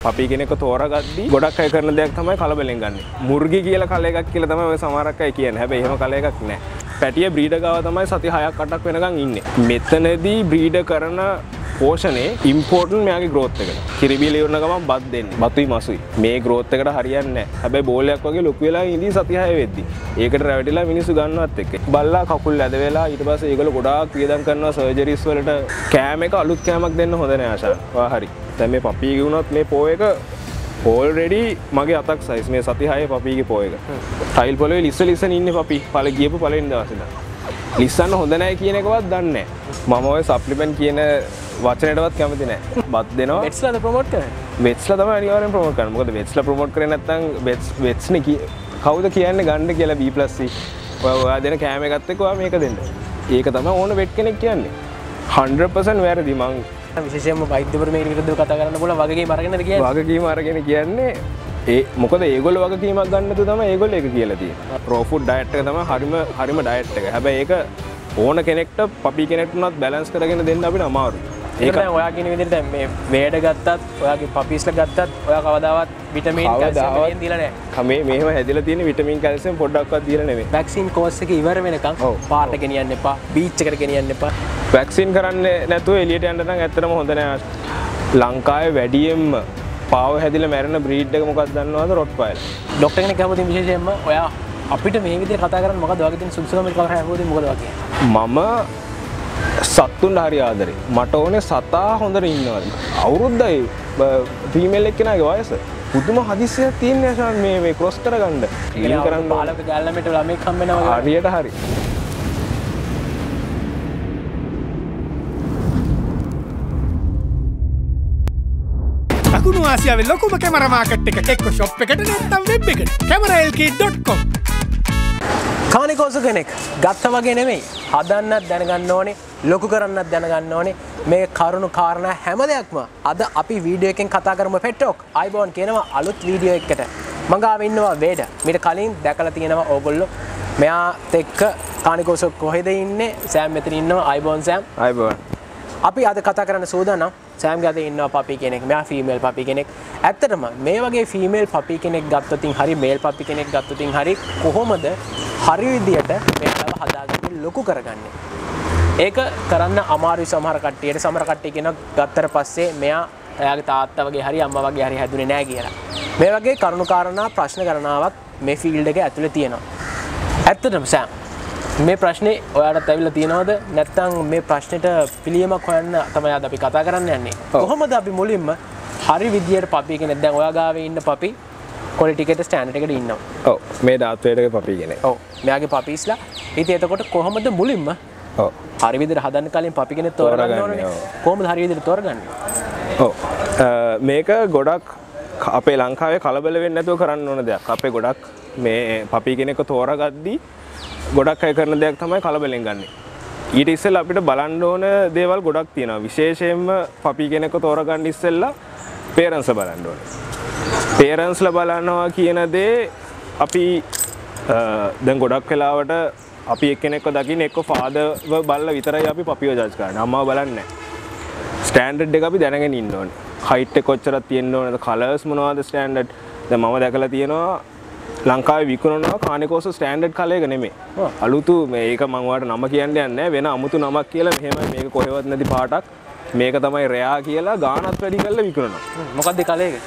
පපි කෙනෙක්ව තෝරාගද්දී ගොඩක් අය කරන දෙයක් තමයි කලබලෙන් ගන්න. මුර්ගි කියලා කල එකක් කියලා තමයි ඔය සමහරක් අය කියන්නේ. හැබැයි එහෙම කල එකක් නෑ. පැටිය බ්‍රීඩර් ගාව තමයි සති 6ක් 8ක් වෙනකන් ඉන්නේ. මෙතනදී බ්‍රීඩර් කරන පෝෂණේ ඉම්පෝටන්ට් මෙයාගේ growth එකට. කිරිබිල ඉවරන ගමන් බත් දෙන්නේ. බතුයි මසුයි. මේ growth එකට හරියන්නේ නැහැ. හැබැයි බෝලයක් වගේ ලොකු වෙලා ඉඳී සති 6 වෙද්දි. ඒකට රැවටිලා මිනිස්සු ගන්නවත් එක්ක. බල්ලා කකුල් ඇද වෙලා ඊට පස්සේ ඒගොල්ලෝ ගොඩාක් වියදම් කරනවා සර්ජරිස් වලට. කෑම එක අලුත් කෑමක් දෙන්න හොඳ නෑ ආශා. ඔයා හරි. දැන් මේ පපී ගුණත් මේ පෝ එක already මගේ අතක් size මේ සති 6 පපීගේ පෝ එක. ටයිල් පොළවේ ලිස්සන ඉන්නේ පපී. පළ ගියපු පළවෙනි දවසේ ඉඳන්. ලිස්සන්න හොඳ නැහැ කියන එකවත් දන්නේ නැහැ. මම ඔය සප්ලිමන්ට් කියන වචනයටවත් කැමති නැහැ. බත් දෙනවා. වෙට්ස්ලාද ප්‍රොමෝට් කරන්නේ? වෙට්ස්ලා තමයි අනිවාර්යෙන් ප්‍රොමෝට් කරන්නේ. මොකද වෙට්ස්ලා ප්‍රොමෝට් කරේ නැත්නම් වෙට්ස්නේ කවුද කියන්නේ ගන්න කියලා B+C. ඔයා දෙන කෑම එකත් එක්ක ඔයා මේක දෙන්න. ඒක තමයි ඕන වෙට් කෙනෙක් කියන්නේ. 100% වැරදි මං විශේෂයෙන්ම වෛද්‍යවරු මේක විරුද්ධව කතා කරන්න පුළුවන් වගකීම අරගෙනද කියන්නේ? වගකීම අරගෙන කියන්නේ මොකද ඒගොල්ලෝ වගකීමක් ගන්නද තමයි ඒගොල්ලෝ ඒක කියලා තියෙන්නේ. රෝ ෆුඩ් ඩයට් එක තමයි හරිම ඩයට් එක. හැබැයි ඒක ඕන කෙනෙක්ට පපි කෙනෙක්ට උනත් බැලන්ස් කරගෙන දෙන්න අපිට අමාරුයි. ඒක දැන් ඔයා කියන විදිහට මේ වේඩ ගත්තත් ඔයාගේ පපීස්ලා ගත්තත් ඔයා කවදාවත් විටමින් කැල්සියම් දීලා නැහැ. මේව හැදිලා තියෙන විටමින් කැල්සියම් පොඩ්ඩක්වත් දීලා නෙමෙයි. වැක්සින් කෝස් එක ඉවර වෙනකන් පාට ගෙනියන්න එපා. බීච් එකට ගෙනියන්න එපා. වැක්සින් කරන්නේ නැතුව එළියට යන්න නම් ඇත්තටම හොඳ නෑ. ලංකාවේ වැඩියෙන්ම පාව හැදිලා මැරෙන බ්‍රීඩ් එක මොකක්ද දන්නවද? රොට්වයිලර්. ડોක්ටර් කෙනෙක් අහුවොත් විශේෂයෙන්ම ඔයා අපිට මේ විදිහට කතා කරන්න මොකද ඔයාගේ තියෙන සුදුසුකම කවර හැමෝද මොකද වගේ? මම සත්තුන්ට හරි ආදරේ. මට ඕනේ සතා හොඳට ඉන්නවා. අවුරුද්දයි ෆීමේල් එක්කෙනාගේ වයස. පුදුම හදිස්සියක් තියෙන යශාන් මේ ක්‍රොස් කරගන්න. ක්ලීන් කරන්න 15ක ගෑල්ලමෙට ළමෙක් හම්බ වෙනවා වගේ. හරියට හරි. දකුණු ආසියාවේ ලොකුම කැමරා මාකට් එක එක්ක ෂොප් එකට නැත්නම් වෙබ් එකට cameralk.com. කානිකෝසු කෙනෙක් ගත්ත වගේ නෙමෙයි. හදන්නත් දැනගන්න ඕනේ, ලොකු කරන්නත් දැනගන්න ඕනේ. මේ කරුණු කාරණා හැම දෙයක්ම අද අපි වීඩියෝ එකෙන් කතා කරමු පෙට්ටෝක්. අයිබෝන් කියනවා අලුත් වීඩියෝ එකකට. මම ගාව ඉන්නවා වේඩ. මීට කලින් දැකලා තියෙනවා ඕගොල්ලෝ. මෙයාත් එක්ක කානිකෝසු කොහෙද ඉන්නේ? සෑම් මෙතන ඉන්නවා. අයිබෝන් සෑම්. අයිබෝන්. අපි අද කතා කරන්න සූදානම් සෑම්ගේ අද ඉන්නවා පපි කෙනෙක්. මෙයා ෆීමේල් පපි කෙනෙක්. ඇත්තටම මේ වගේ ෆීමේල් පපි කෙනෙක් ගත්තොතින් හරි මේල් පපි කෙනෙක් ගත්තොතින් හරි කොහොමද හරි විදියට මේකව හදාගන්නේ ලොකු කරගන්නේ? ඒක කරන්න අමාරුයි සමහර කට්ටියට. සමහර කට්ටිය කියනවා ගත්තට පස්සේ මෙයා එයාගේ තාත්තා වගේ හරි අම්මා වගේ හරි හැදුනේ නැහැ කියලා. මේ වගේ කරුණු කාරණා ප්‍රශ්න ගණනාවක් මේ ෆීල්ඩ් එකේ ඇතුලේ තියෙනවා. ඇත්තටම සෑම් මේ ප්‍රශ්නේ ඔයාලට ඇවිල්ලා තියෙනවද නැත්නම් මේ ප්‍රශ්නෙට පිළියමක් හොයන්න තමයි අද අපි කතා කරන්න යන්නේ. කොහොමද අපි මුලින්ම හරි විදියට පපි කෙනෙක් දැන් ඔයා ගාවේ ඉන්න පපි ක්වොලිටි එකට ස්ටෑන්ඩඩ් එකට ඉන්නවා. ඔව් මේ දාත්වේටගේ පපි කෙනෙක්. ඔව් මෙයාගේ පපීස්ලා. ඉතින් එතකොට කොහොමද මුලින්ම ඔව් හරි විදියට හදන්න කලින් පපි කෙනෙක් තෝරගන්න ඕනේ. කොහොමද හරි විදියට තෝරගන්නේ? ඔව් මේක ගොඩක් අපේ ලංකාවේ කලබල වෙන්නේ නැතුව කරන්න ඕන දෙයක්. අපේ ගොඩක් මේ පපි කෙනෙක්ව තෝරාගද්දී ගොඩක් අය කරන දෙයක් තමයි කලබලෙන් ගන්නෙ. ඊට ඉස්සෙල්ලා අපිට බලන්න ඕන දේවල් ගොඩක් තියෙනවා. විශේෂයෙන්ම පපි කෙනෙක්ව තෝරගන්න ඉස්සෙල්ලා පේරන්ට්ස්ලා බලන්න ඕනේ. පේරන්ට්ස්ලා බලනවා කියන දේ අපි දැන් ගොඩක් වෙලාවට අපි එක්කෙනෙක්ව දකින්න එක්ක ෆාදර්ව බලලා විතරයි අපි පපිව ජජ් කරන්නේ. අම්මව බලන්නේ නැහැ. ස්ටෑන්ඩඩ් එක අපි දැනගෙන ඉන්න ඕනේ. හයිට් එක කොච්චරක් තියෙන්න ඕනද? කලර්ස් මොනවද ස්ටෑන්ඩඩ්? දැන් මම දැකලා තියෙනවා ලංකාවේ විකුණනවා කානිකෝසු ස්ටෑන්ඩඩ් කලර් එක නෙමෙයි. අලුතු මේක මම ඔයාලට නම කියන්න යන්නේ නැහැ. වෙන අමුතු නමක් කියලා මෙහෙම මේක කොහෙවත් නැති පාටක්. මේක තමයි රෙයා කියලා ගානත් වැඩි කරලා විකුණනවා. මොකක්ද කලර් එක?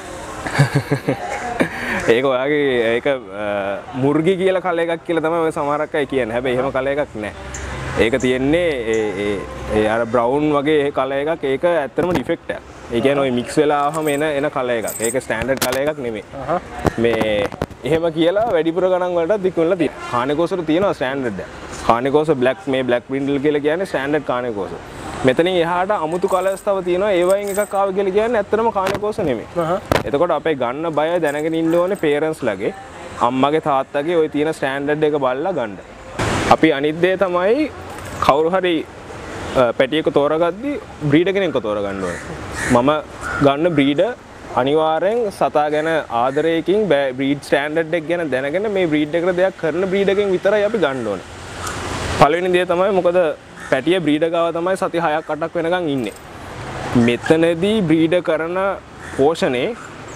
ඒක ඔයාගේ ඒක මුර්ගි කියලා කලර් එකක් කියලා තමයි ඔය සමහරක් අය කියන්නේ. හැබැයි එහෙම කලර් එකක් නැහැ. ඒක තියෙන්නේ ඒ අර බ්‍රවුන් වගේ කලර් එකක්. ඒක ඇත්තටම ඩිෆෙක්ට් එකක්. ඒ කියන්නේ ඔය මික්ස් වෙලා ආවම එන කලර් එකක්. ඒක ස්ටෑන්ඩඩ් කලර් එකක් නෙමෙයි. මේ එහෙම කියලා වැඩිපුර ගණන් වලට විකුණලා තියෙනවා. කානිකෝසුට තියෙනවා ස්ටෑන්ඩඩ් එක. කානිකෝසු බ්ලැක් මේ බ්ලැක් බ්‍රින්ඩල් කියලා කියන්නේ ස්ටෑන්ඩඩ් කානිකෝසු. මෙතනින් එහාට අමුතු කලර්ස් තව තියෙනවා. ඒ වයින් එකක් ආව කියලා කියන්නේ ඇත්තටම කානිකෝසු නෙමෙයි. එතකොට අපේ ගන්න බය දැනගෙන ඉන්න ඕනේ පේරන්ට්ස්ලාගේ අම්මගේ තාත්තගේ ওই තියෙන ස්ටෑන්ඩඩ් එක බලලා ගන්න. අපි අනිත් දේ තමයි කවුරු හරි පැටියෙක් තෝරගද්දි බ්‍රීඩර් කෙනෙක්ව තෝරගන්න ඕනේ. මම ගන්න බ්‍රීඩර් අනිවාර්යෙන් සතා ගැන ආදරයකින් බ්‍රීඩ් ස්ටෑන්ඩඩ් එක ගැන දැනගෙන මේ බ්‍රීඩ් එකට දෙයක් කරන බ්‍රීඩර් එකෙන් විතරයි අපි ගන්න ඕනේ. පළවෙනි දේ තමයි මොකද පැටිය බ්‍රීඩර් ගාව තමයි සති 6ක් 8ක් වෙනකන් ඉන්නේ. මෙතනදී බ්‍රීඩර් කරන පෝෂණේ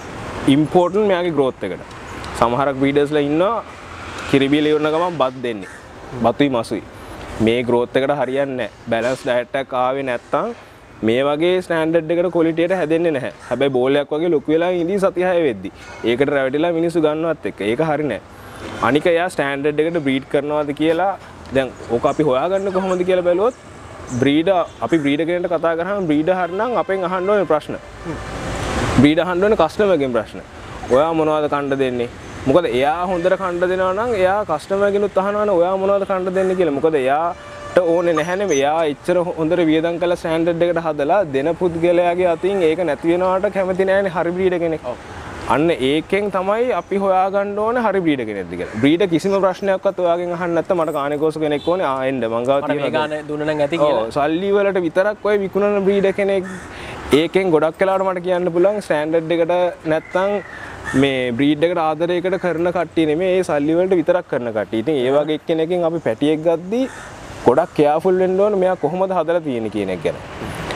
ඉම්පෝර්ටන්ට් මෙයාගේ growth එකට. සමහරක් බ්‍රීඩර්ස්ලා ඉන්නවා කිරිබිල ඉවරන ගමන් බත් දෙන්නේ. බතුයි මසුයි. මේ growth එකට හරියන්නේ නැහැ. බැලන්ස් ඩයට් එකක් ආවේ නැත්තම් මේ වගේ ස්ටෑන්ඩඩ් එකට ක්වොලිටි එකට හැදෙන්නේ නැහැ. හැබැයි බෝල් එකක් වගේ ලොකු වෙලා ඉඳී සති 6 වෙද්දි. ඒකට රැවටිලා මිනිස්සු ගන්නවත් එක්ක. ඒක හරි නෑ. අනික එයා ස්ටෑන්ඩඩ් එකට බ්‍රීඩ් කරනවාද කියලා දැන් ඕක අපි හොයාගන්න කොහොමද කියලා බැලුවොත් බ්‍රීඩර් අපි බ්‍රීඩර් කෙනෙක්ට කතා කරාම බ්‍රීඩර් හරිනම් අපෙන් අහන්න ඕනේ ප්‍රශ්න. බ්‍රීඩර් අහන්න ඕනේ කස්ටමර්ගෙන් ප්‍රශ්න. ඔයා මොනවද කන්න දෙන්නේ? මොකද එයා හොඳට කන්න දෙනවා නම් එයා කස්ටමර්ගෙනුත් අහනවනේ ඔයා මොනවද කන්න දෙන්නේ කියලා. මොකද එයාට ඕනේ නැහැනේ එයා එච්චර හොඳට වියදම් කරලා ස්ටෑන්ඩඩ් එකට හදලා දෙන පුද්ගලයාගේ අතින් ඒක නැති වෙනවට කැමති නැහැනේ හරි බ්‍රීඩර් කෙනෙක්. අන්න ඒකෙන් තමයි අපි හොයාගන්න ඕනේ හරි බ්‍රීඩර් කෙනෙක්ද කියලා. බ්‍රීඩර් කිසිම ප්‍රශ්නයක්වත් ඔයාගෙන් අහන්න නැත්නම් මට කානේ කෝස කෙනෙක් ඕනේ. එන්න මං ගාව තියෙනවා. මේ ගාන දුන්න නම් ඇති කියලා. ඔව් සල්ලි වලට විතරක් ඔය විකුණන බ්‍රීඩර් කෙනෙක් ඒකෙන් ගොඩක් වෙලාවට මට කියන්න පුළුවන් ස්ටෑන්ඩඩ් එකට නැත්නම් මේ බ්‍රීඩ් එකට ආදරයකට කරන කට්ටිය නෙමෙයි ඒ සල්ලි වලට විතරක් කරන කට්ටිය. ඉතින් ඒ වගේ එක්කෙනකින් අපි පැටියෙක් ගද්දී ගොඩක් කෙයාෆුල් වෙන්න ඕනේ මෙයා කොහොමද හදලා තියෙන්නේ කියන එක ගැන.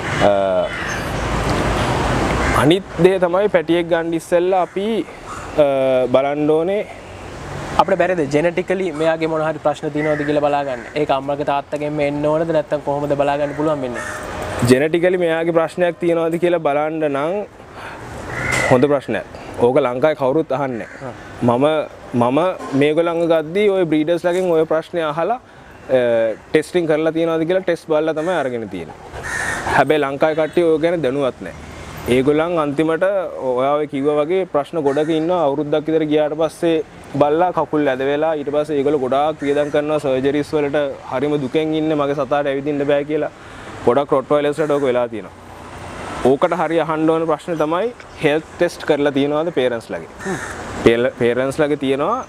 අනිත් දේ තමයි පැටියෙක් ගන්න ඉස්සෙල්ලා අපි බලන්න ඕනේ අපිට බැරිද ජෙනටිකලි මෙයාගේ මොන හරි ප්‍රශ්න තියෙනවද කියලා බලාගන්න. ඒක අම්මගේ තාත්තගෙන් එන්න ඕනද නැත්නම් කොහොමද බලාගන්න පුළුවන් වෙන්නේ? ජෙනටිකලි මෙයාගේ ප්‍රශ්නයක් තියෙනවද කියලා බලන්න නම් හොඳ ප්‍රශ්නයක්. ඕක ලංකාවේ කවුරුත් අහන්නේ නැහැ. මම මේගොල්ලන්ව ගද්දී ওই බ්‍රීඩර්ස්ලාගෙන් ওই ප්‍රශ්නේ අහලා ටෙස්ටිං කරලා තියෙනවද කියලා ටෙස්ට් බලලා තමයි අරගෙන තියෙන්නේ. හැබැයි ලංකාවේ කට්ටිය ඔය ගැන දැනුවත් නැහැ. ඒගොල්ලන් අන්තිමට ඔයා ඔය කිව්වා වගේ ප්‍රශ්න ගොඩක ඉන්නවා අවුරුද්දක් විතර ගියාට පස්සේ බල්ලා කකුල් ඇද වෙලා ඊට පස්සේ ඒගොල්ලෝ ගොඩාක් වියදම් කරනවා සර්ජරිස් වලට හරිම දුකෙන් ඉන්නේ මගේ සතාට ඇවිදින්න බෑ කියලා. ගොඩක් රොට්වයිලර්ස්ලාට ඕක වෙලා තියෙනවා. ඕකට හරිය අහන්න ඕන ප්‍රශ්නේ තමයි හෙල්ත් ටෙස්ට් කරලා තියෙනවද පේරන්ට්ස්ලාගේ. පේරන්ට්ස්ලාගේ තියෙනවා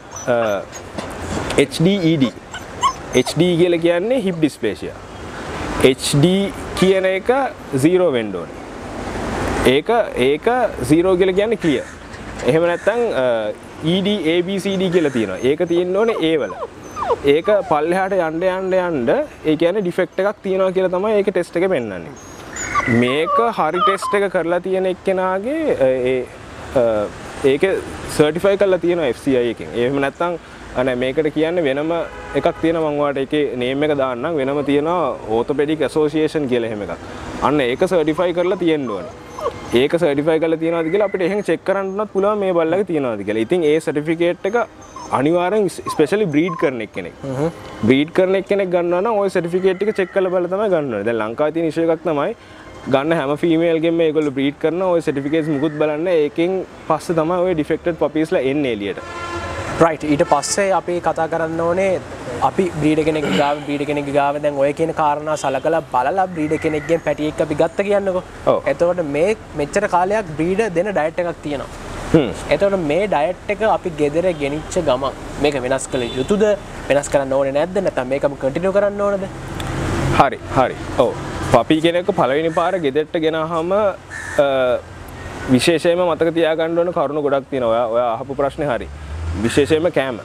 HDED. HD කියලා කියන්නේ hip dysplasia. HD කියන එක 0 වෙන්න ඕනේ. ඒක 0 කියලා කියන්නේ clear. එහෙම නැත්නම් ED ABCD කියලා තියෙනවා. ඒක තියෙන්න ඕනේ A වල. ඒක පල්ලෙහාට යන්න ඒ කියන්නේ ඩිෆෙක්ට් එකක් තියෙනවා කියලා තමයි ඒකේ ටෙස්ට් එක පෙන්නන්නේ. මේක හරි ටෙස්ට් එක කරලා තියෙන එක්කෙනාගේ ඒක සර්ටිෆයි කරලා තියෙනවා FCI එකෙන්. එහෙම නැත්නම් අනේ මේකට කියන්නේ වෙනම එකක් තියෙනවා මම ඔයාලට ඒකේ නේම් එක දාන්නම් වෙනම තියෙනවා ඕතොපෙඩික් ඇසෝසියේෂන් කියලා එහෙම එකක්. අන්න ඒක සර්ටිෆයි කරලා තියෙන්න ඕනේ. ඒක සර්ටිෆයි කරලා තියනවාද කියලා අපිට එහෙන් චෙක් කරන්නත් පුළුවන් මේ බල්ලගේ තියනවාද කියලා. ඉතින් ඒ සර්ටිෆිකේට් එක අනිවාර්යෙන් ස්පෙෂලි බ්‍රීඩ් කරන එක්කෙනෙක්. බ්‍රීඩ් කරන එක්කෙනෙක් ගන්නවා නම් ওই සර්ටිෆිකේට් එක චෙක් කරලා බලලා තමයි ගන්න ඕනේ. දැන් ලංකාවේ තියෙන ඉෂුව එකක් තමයි ගන්න හැම ෆීමේල් ගෙම මේගොල්ලෝ බ්‍රීඩ් කරන ওই සර්ටිෆිකේට්ස් මුකුත් බලන්න ඒකෙන් පස්සේ තමයි ওই ඩිෆෙක්ටඩ් පපීස්ලා එන්නේ එළියට. රයිට් ඊට පස්සේ අපි කතා කරන්න ඕනේ අපි බ්‍රීඩර් කෙනෙක් ගාව දැන් ඔය කියන කාරණා සලකලා බලලා බ්‍රීඩර් කෙනෙක්ගෙන් පැටියෙක් අපි ගත්ත කියන්නකෝ. එතකොට මේ මෙච්චර කාලයක් බ්‍රීඩර් දෙන ඩයට් එකක් තියෙනවා. එතකොට මේ ඩයට් එක අපි ගෙදර ගෙනිච්ච ගමන් මේක වෙනස් කළ යුතුද? වෙනස් කරන්න ඕනේ නැද්ද? නැත්නම් මේක අපි කන්ටිනියු කරන්න ඕනද? හරි. ඔව්. පපි කෙනෙක්ව පළවෙනි පාර ගෙදරට ගෙනාවම විශේෂයෙන්ම මතක තියාගන්න ඕන කරුණු ගොඩක් තියෙනවා. ඔයා අහපු ප්‍රශ්නේ හරි. විශේෂයෙන්ම